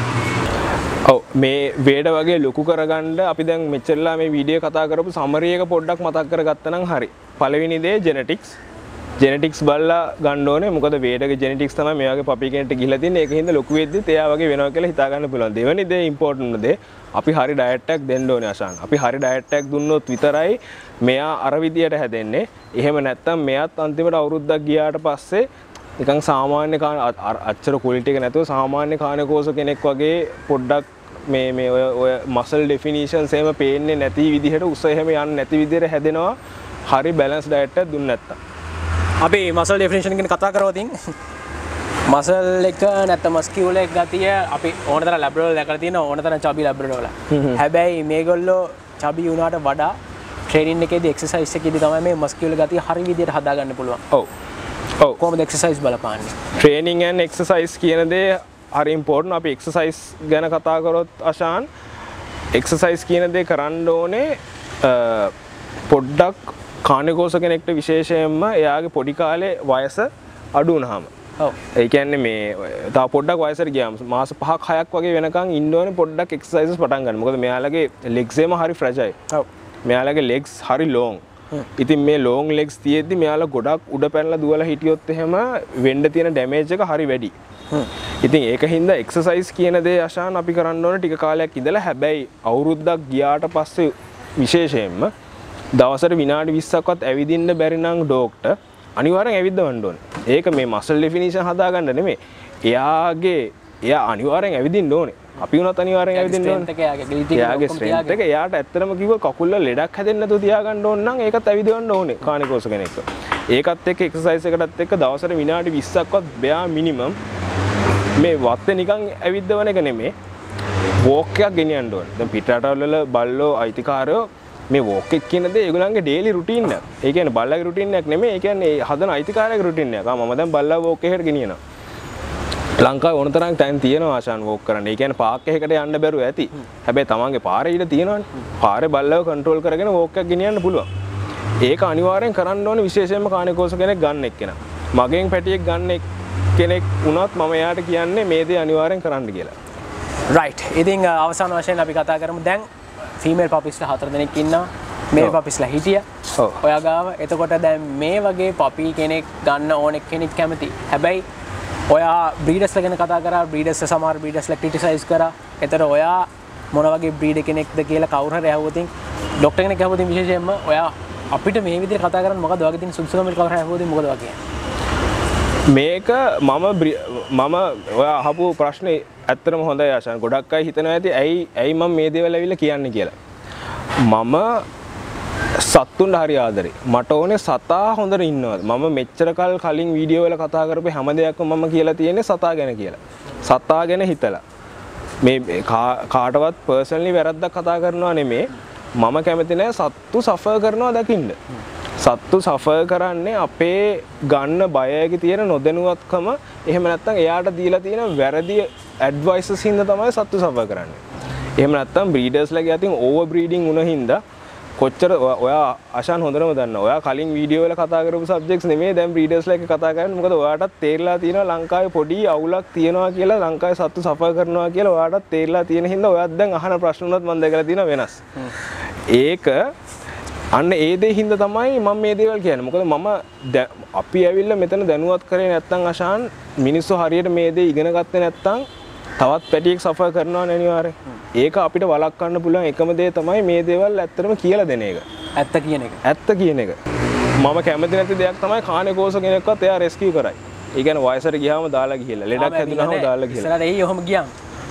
ඔව් මේ වේඩ වගේ ලොකු කරගන්න අපි දැන් මෙච්චරලා මේ වීඩියෝ කතා කරපු සමරි එක පොඩ්ඩක් මතක් කරගත්තා නම් හරි. පළවෙනි දේ ජෙනටික්ස් බලලා ගන්න ඕනේ. මොකද වේඩගේ ජෙනටික්ස් තමයි මේ වගේ පපි කෙනෙක්ට ගිහිලා තින්නේ. ඒකින්ද ලොකු වෙද්දිත් එයා වගේ වෙනවා කියලා හිතා ගන්න පුළුවන්. දෙවෙනි දේ ඉම්පෝටන්ට් දේ අපි හරි ඩයට් එකක් දෙන්න ඕනේ අශාන්. අපි හරි ඩයට් එකක් දුන්නොත් විතරයි මෙයා අර විදියට හැදෙන්නේ. එහෙම නැත්නම් මෙයාත් අන්තිමට අවුරුද්දක් ගියාට පස්සේ නිකන් සාමාන්‍ය අච්චර ක්වොලිටි එක නැතුව සාමාන්‍ය කානකෝස කෙනෙක් වගේ පොඩ්ඩක් මේ ඔය මසල් ඩෙෆිනිෂන්ස් එහෙම පේන්නේ නැති විදිහට උස එහෙම යන්නේ නැති විදිහට හැදෙනවා. හරි බැලන්ස් ඩයට් එකක් දුන්නේ නැත්තම්. අපි මසල් ඩෙෆිනිෂන් ගැන කතා කරවද මසල් එක නැත්නම් මස්කියුලර් එක ගතිය අපි ඕනතරම් ලැබ්‍රඩෝර් දැකලා තියෙනවා ඕනතරම් චබි ලැබ්‍රඩෝර්. හැබැයි මේගොල්ලෝ චබි වුණාට වඩා ට්‍රේනින් එකේදී එක්සර්සයිස් එකේදී තමයි මේ මස්කියුලර් ගතිය හරි විදිහට හදාගන්න පුළුවන්. ඔව්. කොහොමද එක්සර්සයිස් බලපාන්නේ? ට්‍රේනින් ඇන් එක්සර්සයිස් කියන දේ හරි ඉම්පෝටන්ට්. අපි එක්සර්සයිස් ගැන කතා කරොත් අශාන් එක්සර්සයිස් කියන දේ කරන්න ඕනේ පොඩ්ඩක් කානිකෝස කෙනෙක්ට විශේෂයෙන්ම එයාගේ පොඩි කාලේ වයස අඩු වුණාම. ඔව්. ඒ කියන්නේ මේ තව පොඩ්ඩක් වයසට ගියාම මාස 5ක් 6ක් වගේ වෙනකන් ඉන්න ඕනේ පොඩ්ඩක් එක්සර්සයිසස් පටන් ගන්න. මොකද මෙයාලගේ ලෙග්ස් එම හරි ෆ්‍රැජයිල්. ඔව්. මෙයාලගේ ලෙග්ස් හරි ලොන්. ඉතින් මේ ලොන් ලෙග්ස් තියෙද්දි මෙයාලා ගොඩක් උඩ පැනලා දුවලා හිටියොත් එහෙම වෙන්න තියෙන ඩැමේජ් එක හරි වැඩි. ඉතින් ඒකින්ද එක්සර්සයිස් කියන දේ අශාන් අපි කරන්න ඕනේ ටික කාලයක් ඉඳලා. හැබැයි අවුරුද්දක් ගියාට පස්සේ විශේෂයෙන්ම දවසට විනාඩි 20ක්වත් ඇවිදින්න බැරි නම් ඩොග්ට අනිවාර්යෙන් ඇවිද්දවන්න ඕනේ. ඒක මේ මසල් ඩෙෆිනිෂන් හදාගන්න නෙමෙයි. එයා අනිවාර්යෙන් ඇවිදින්න ඕනේ. අපි උනත් අනිවාර්යෙන් ඇවිදින්න ඕනේ. එයාගේ ස්ට්‍රෙන්ත් එක එයාට ඇත්තටම කිව්ව කකුල් වල ලෙඩක් හැදෙන්නේ නැතුව තියාගන්න ඕන නම් ඒකත් ඇවිදවන්න ඕනේ කානිකෝස කෙනෙක්ව. ඒකත් එක්ක එක්සර්සයිස් එකටත් එක්ක දවසට විනාඩි 20ක්වත් බෑ මිනිමම් මේ වත්තේ නිකන් ඇවිද්දවන එක නෙමෙයි. වෝක් එකක් ගෙනියන්න ඕනේ. දැන් පිටරටවල බල්ලෝ අයිතිකාරයෝ මේ වෝක් එක කියන දේ ඒගොල්ලන්ගේ ඩේලි රුටීන් එක. ඒ කියන්නේ බල්ලාගේ රුටීන් එකක් නෙමෙයි. ඒ කියන්නේ හදන අයිතිකාරයාගේ රුටීන් එකක්. මම දැන් බල්ලා වෝක් එකකට ගෙනියනවා. ලංකාවේ ඕන තරම් තැන් තියෙනවා ආශාන් වෝක් කරන්න. ඒ කියන්නේ පාක් එකකට යන්න බැරුව ඇති. හැබැයි තමන්ගේ පාරේ ඊට තියෙනවනේ. පාරේ බල්ලව කන්ට්‍රෝල් කරගෙන වෝක් එකක් ගෙනියන්න පුළුවන්. ඒක අනිවාර්යෙන් කරන්න ඕනේ විශේෂයෙන්ම කාණිකෝස කෙනෙක් ගන්න එක්කෙනා. මගෙන් පැටියෙක් ගන්න කෙනෙක් වුණත් මම එයාට කියන්නේ මේ දේ අනිවාර්යෙන් කරන්න කියලා. රයිට්. ඉතින් අවසාන වශයෙන් අපි කතා කරමු දැන් ෆීමේල් පපිස්ලා 4 දෙනෙක් ඉන්නවා. මේල් පපිස්ලා හිටියා. ඔව්. ඔයා ගාව. එතකොට දැන් මේ වගේ පපි කෙනෙක් ගන්න ඕන කෙනෙක් කැමති. හැබැයි ඔයා බ්‍රීඩර්ස්ලා ගැන කතා කරා. බ්‍රීඩර්ස්ලා සමහර බ්‍රීඩර්ස්ලා ක්‍රිටිසයිස් කරා. එතකොට ඔයා මොන වගේ බ්‍රීඩර් කෙනෙක්ද කියලා කවුරු හරි අහුවොත් ડોක්ටර් කෙනෙක් අහුවොත් විශේෂයෙන්ම ඔයා අපිට මේ විදිහට කතා කරන්න මොකද වගේ තියෙන සුදුසුකම් කවුරු හරි අහුවොත් මොකද වගේ? මේක මම ඔය අහපු ප්‍රශ්නේ ඇත්තටම හොඳයි ආශාන්. ගොඩක් අය හිතනවා ඇති ඇයි මම මේ දේවල් ඇවිල්ලා කියන්නේ කියලා. මම සත්තුන්ට හරි ආදරේ. මට ඕනේ සතා හොඳට ඉන්නවද? මම මෙච්චර කලින් වීඩියෝ වල කතා කරපු හැම දෙයක්ම මම කියලා තියෙන්නේ සතා ගැන කියලා. සතා ගැන හිතලා. මේ කාටවත් පර්සනලි වැරද්දක් කතා කරනවා නෙමේ. මම කැමති නෑ සත්තු සෆර් කරනවා දකින්න. සත්තු සෆර් කරන්නේ අපේ ගන්න බයයක තියෙන නොදැනුවත්කම එහෙම නැත්නම් එයාට දීලා තියෙන වැරදි ඇඩ්වයිසස් හින්දා තමයි සත්තු සෆර් කරන්නේ. එහෙම නැත්නම් බ්‍රීඩර්ස්ලාගේ අතින් ඕවර් බ්‍රීඩින් වුණ හින්දා කොච්චර ඔයා ආශාන් හොඳටම දන්නවා. ඔයා කලින් වීඩියෝ වල කතා කරපු සබ්ජෙක්ට්ස් නෙමෙයි දැන් බ්‍රීඩර්ස්ලා එක්ක කතා කරන්නේ. මොකද ඔයාටත් තේරලා තියෙනවා ලංකාවේ පොඩි අවුලක් තියෙනවා කියලා ලංකාවේ සත්තු සෆර් කරනවා කියලා ඔයාටත් තේරලා තියෙන හින්දා ඔයාත් දැන් අහන ප්‍රශ්න උනත් මම දැකලා තියෙනවා වෙනස්. ඒක අන්න ඒ දේ හින්දා තමයි මම මේ දේවල් කියන්නේ. මොකද මම අපි ඇවිල්ලා මෙතන දැනුවත් කරේ නැත්නම් ආශාන් මිනිස්සු හරියට මේ දේ ඉගෙන ගත්තේ නැත්නම් තවත් පැටියෙක් සෆර් කරනවා අනිවාර්යෙන්. ඒක අපිට වළක්වන්න පුළුවන් එකම දේ තමයි මේ දේවල් ඇත්තටම කියලා දෙන එක. ඇත්ත කියන එක. ඇත්ත කියන එක. මම කැමති නැති දෙයක් තමයි කාණිකෝස කෙනෙක්වත් එයා රෙස්කියු කරයි. ඒ කියන්නේ වයසට ගියාම දාලා ගිහලා ලෙඩක් හැදුනහම දාලා ගිහලා. ඉස්සරහට එයි ඔහම ගියාම.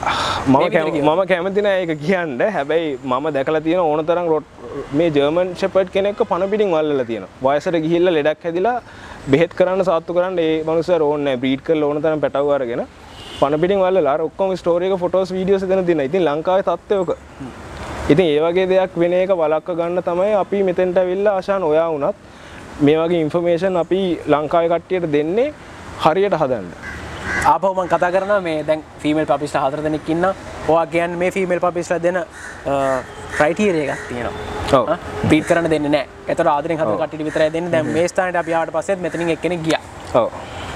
මම කැමති නෑ ඒක කියන්න. හැබැයි මම දැකලා තියෙන ඕන තරම් මේ ජර්මන් ෂෙපර්ඩ් කෙනෙක්ව පණ පිටින් වල්ලලා තියෙනවා. වයසට ගිහිල්ලා ලෙඩක් හැදිලා බෙහෙත් කරන්න සාත්තු කරන්න ඒ මනුස්සයා ඕනේ නෑ. බ්‍රීඩ් කරලා ඕන තරම් පැටව අරගෙන පණ පිටින් වල්ලලා අර ඔක්කොම ස්ටෝරි එක ෆොටෝස් වීඩියෝස් දෙන දින. ඉතින් ලංකාවේ තත්ත්වයක. ඉතින් ඒ වගේ දෙයක් වෙන එක වළක්ව ගන්න තමයි අපි මෙතෙන්ට ඇවිල්ලා ආශාන් ඔයා වුණත් මේ වගේ ඉන්ෆර්මේෂන් අපි ලංකාවේ කට්ටියට දෙන්නේ හරියට හදන්න. ආපහු මම කතා කරනවා මේ දැන් ෆීමේල් පපිස්ලා 4 දෙනෙක් ඉන්නවා. ඔයා කියන්නේ මේ ෆීමේල් පපිස්ලා දෙන ක්‍රයිටීරියා එකක් තියෙනවා. ඔව්. බ්‍රීඩ් කරන්න දෙන්නේ නැහැ. ඒතර ආදරෙන් හදන කට්ටියට විතරයි දෙන්නේ. දැන් මේ ස්ථානෙට අපි ආවට පස්සෙත් මෙතනින් එක්කෙනෙක් ගියා. ඔව්.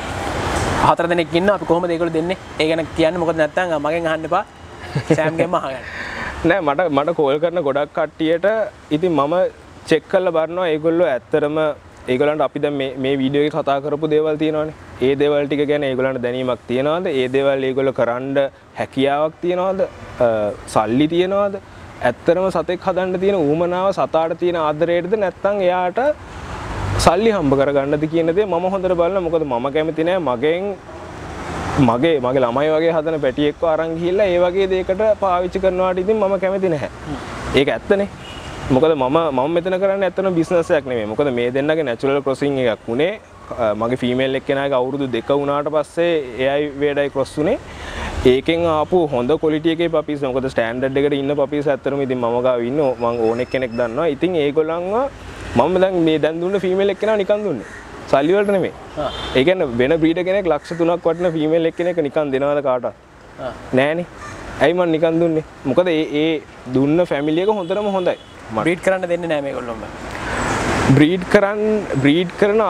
4 දෙනෙක් ඉන්නවා. අපි කොහොමද ඒගොල්ලෝ දෙන්නේ? ඒ ගැන කියන්නේ මොකද නැත්තම් මගෙන් අහන්න එපා. සෑම්ගෙන්ම අහගන්න. නෑ මට කෝල් කරන ගොඩක් කට්ටියට ඉතින් මම චෙක් කරලා බලනවා ඒගොල්ලෝ ඇත්තටම ඒගොල්ලන්ට අපි දැන් මේ වීඩියෝ එකේ කතා කරපු දේවල් තියෙනවානේ. ඒ දේවල් ටික ගැන ඒගොල්ලන්ට දැනීමක් තියනවාද? ඒ දේවල් ඒගොල්ලෝ කරන්න හැකියාවක් තියනවාද? සල්ලි තියනවාද? ඇත්තටම සතෙක් හදන්න තියෙන ඌමනාව සතාට තියෙන ආදරයටද නැත්නම් එයාට සල්ලි හම්බ කරගන්නද කියන දේ මම හොඳට බලනවා. මොකද මම කැමති නෑ මගේ ළමයි වගේ හදන පැටියෙක්ව අරන් ගිහිල්ලා ඒ වගේ දෙයකට පාවිච්චි කරනවාට ඉතින් මම කැමති නැහැ. ඒක ඇත්තනේ. මොකද මම මෙතන කරන්නේ ඇත්තටම බිස්නස් එකක් නෙමෙයි. මොකද මේ දෙන්නගේ නැචරල් ක්‍රොසින් එකක් උනේ. මගේ ෆීමේල් එක්කෙනාගේ අවුරුදු 2 වුණාට පස්සේ එයයි වේඩයි ක්‍රොස් උනේ. ඒකෙන් ආපු හොඳ ක්වොලිටි එකේ පපීස්. මොකද ස්ටෑන්ඩඩ් එකට ඉන්න පපීස් ඇත්තටම ඉතින් මම ගාව ඉන්න මම ඕන කෙනෙක් දන්නවා. ඉතින් ඒගොල්ලන්ව මම දැන් දුන්න ෆීමේල් එක්කෙනා නිකන් දුන්නේ. සල්ලි වලට නෙමෙයි. ඒ කියන්නේ වෙන බ්‍රීඩර් කෙනෙක් ලක්ෂ 3ක් වටින ෆීමේල් එක්කෙනෙක් නිකන් දෙනවද කාටවත්? නෑනේ. ඇයි මම නිකන් දුන්නේ? මොකද ඒ දුන්න ෆැමිලි එක හොඳටම හොඳයි. බ්‍රීඩ් කරන්න දෙන්නේ නෑ මේගොල්ලොම. බ්‍රීඩ් කරන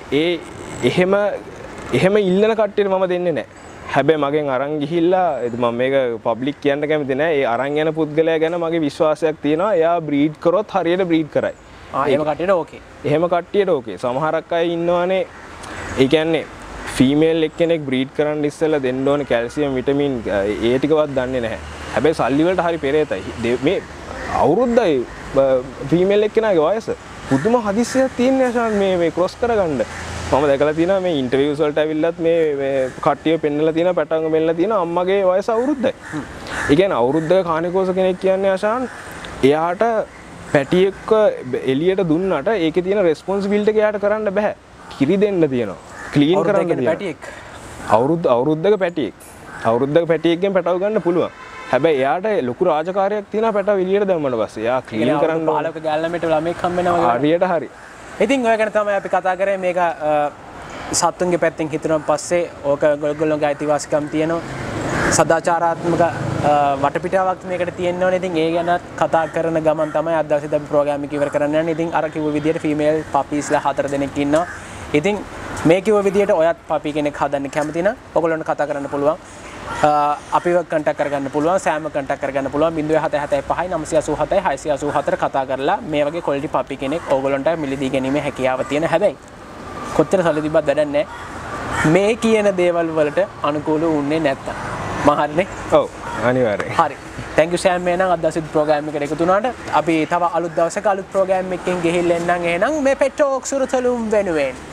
එහෙම ඉල්ලන කට්ටියට මම දෙන්නේ නෑ. හැබැයි මගෙන් අරන් ගිහිල්ලා මම මේක පබ්ලික් කියන්න කැමති නෑ. ඒ අරන් යන පුද්ගලයා ගැන මගේ විශ්වාසයක් තියෙනවා. එයා බ්‍රීඩ් කරොත් හරියට බ්‍රීඩ් කරයි. එහෙම කට්ටියට ඕකේ. එහෙම කට්ටියට ඕකේ. සමහරක් අය ඉන්නවානේ ඒ කියන්නේ ෆීමේල් එක්කෙනෙක් බ්‍රීඩ් කරන්න ඉස්සෙල්ලා දෙන්න ඕනේ කැල්සියම් විටමින් ඒ ටිකවත් දන්නේ නැහැ. හැබැයි සල්ලි වලට හරි පෙරේතයි. මේ අවුරුද්දයි ෆීමේල් එක්කෙනාගේ වයස පුදුම හදිස්සියක් තියෙන ආශාන් මේ ක්‍රොස් කරගන්න. මම දැකලා තියෙනවා මේ ඉන්ටර්විව්ස් වලට ඇවිල්ලත් මේ කට්ටිය පෙන්නලා තියෙනවා පැටවංග මෙල්ලලා තියෙනවා අම්මගේ වයස අවුරුද්දයි. ඒ කියන්නේ අවුරුද්දක කාණිකෝස කෙනෙක් කියන්නේ ආශාන් එයාට පැටියෙක්ව එළියට දුන්නට ඒකේ තියෙන රෙස්පොන්සිබිලිටි එක එයාට කරන්න බෑ. කිරි දෙන්න තියෙනවා. ක්ලීන් කරන්න තියෙනවා. අවුරුද්දක පැටියෙක්. අවුරුද්දක පැටියෙක්ගෙන් පැටව ගන්න පුළුවන්. හැබැයි එයාට ලොකු රාජකාරියක් තියෙනවා පැටව එළියට දැම්මම පස්සේ. එයා ක්ලීන් කරන්න ඕන. 15ක ගෑල්ලමෙට ළමෙක් හම්බ වෙනවා. හරියට හරි. ඉතින් ඔය ගැන තමයි අපි කතා කරේ මේක සත්තුන්ගේ පැත්තෙන් හිතනවා පස්සේ ඕක ගොල්ලොන්ගේ අයිතිවාසිකම් තියෙනවා. සදාචාරාත්මක වටපිටාවක් මේකට තියෙන්න ඕනේ. ඉතින් ඒ ගැන කතා කරන ගමන් තමයි අද දවසේ අපි ප්‍රෝග්‍රෑම් එක ඉවර කරන්න යන්නේ. ඉතින් අර කිව්ව විදිහට ෆීමේල් පපීස්ලා 4 දෙනෙක් ඉන්නවා. ඉතින් මේ කිව්ව විදිහට ඔයත් පපී කෙනෙක් හදන්න කැමති නම් ඔයගොල්ලන්ට කතා කරන්න පුළුවන්. අපිව කන්ටැක්ට් කරගන්න පුළුවන්. සෑම කන්ටැක්ට් කරගන්න පුළුවන්. 0775 987 684 කතා කරලා මේ වගේ ක්වොලිටි පපී කෙනෙක් ඕගොල්ලන්ට මිලදී ගැනීමේ හැකියාව තියෙන. හැබැයි කොච්චර සල්ලි තිබ්බත් වැඩක් නැහැ. මේ කියන දේවල් වලට අනුකූල වුණේ නැත්තම්. මම හරිනේ? ඔව් අනිවාර්යයෙන්. හරි. thank you Sam එහෙනම් අද දවසේ ප්‍රෝග්‍රෑම් එකට එකතු වුණාට අපි තව අලුත් දවසක අලුත් ප්‍රෝග්‍රෑම් එකකින් ගිහිල්ලා එන්නම් එහෙනම් මේ පෙට්‍රෝක් සුරතලුම් වෙනුවෙන්